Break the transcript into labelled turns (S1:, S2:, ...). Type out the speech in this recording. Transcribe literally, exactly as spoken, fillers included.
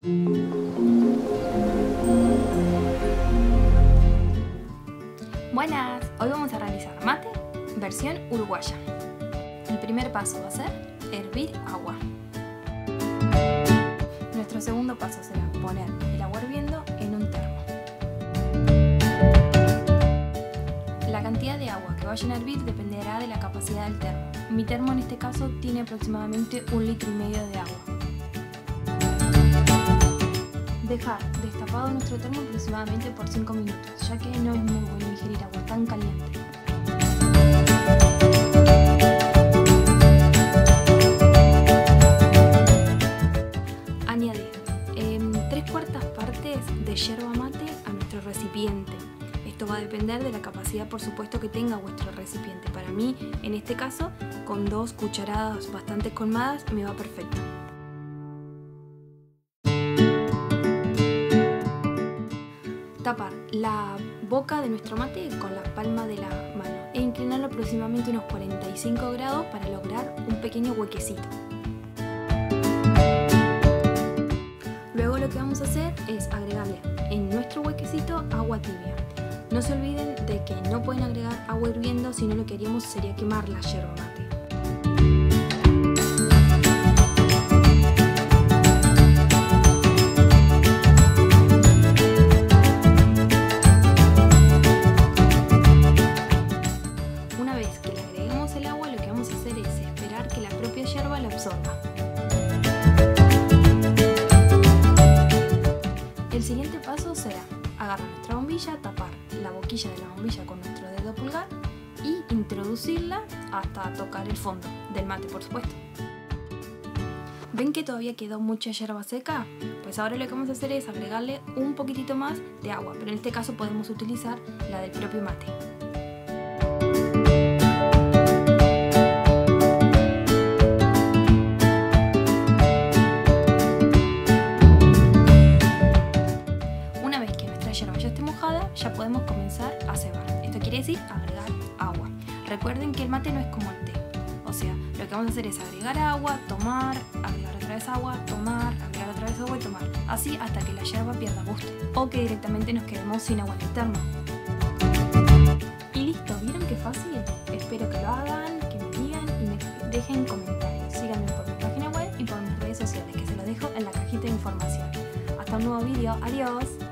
S1: Buenas, hoy vamos a realizar mate versión uruguaya. El primer paso va a ser hervir agua. Nuestro segundo paso será poner el agua hirviendo en un termo. La cantidad de agua que vayan a hervir dependerá de la capacidad del termo. Mi termo en este caso tiene aproximadamente un litro y medio de agua. Dejar destapado nuestro termo aproximadamente por cinco minutos, ya que no es muy bueno ingerir agua tan caliente. Añadir eh, tres cuartas partes de yerba mate a nuestro recipiente. Esto va a depender de la capacidad, por supuesto, que tenga vuestro recipiente. Para mí, en este caso, con dos cucharadas bastante colmadas me va perfecto. Tapar la boca de nuestro mate con la palma de la mano e inclinarlo aproximadamente unos cuarenta y cinco grados para lograr un pequeño huequecito. Luego lo que vamos a hacer es agregarle en nuestro huequecito agua tibia. No se olviden de que no pueden agregar agua hirviendo, si no lo que haríamos sería quemar la yerba mate. Una vez que le agreguemos el agua, lo que vamos a hacer es esperar que la propia yerba la absorba. El siguiente paso será agarrar nuestra bombilla, tapar la boquilla de la bombilla con nuestro dedo pulgar y introducirla hasta tocar el fondo del mate, por supuesto. ¿Ven que todavía quedó mucha yerba seca? Pues ahora lo que vamos a hacer es agregarle un poquitito más de agua, pero en este caso podemos utilizar la del propio mate. Ya esté mojada, ya podemos comenzar a cebar. Esto quiere decir agregar agua. Recuerden que el mate no es como el té, o sea, lo que vamos a hacer es agregar agua, tomar, agregar otra vez agua, tomar, agregar otra vez agua y tomar, así hasta que la yerba pierda gusto o que directamente nos quedemos sin agua en el termo. Y listo, ¿vieron qué fácil? Espero que lo hagan, que me digan y me dejen comentarios. Síganme por mi página web y por mis redes sociales, que se los dejo en la cajita de información. Hasta un nuevo vídeo, adiós.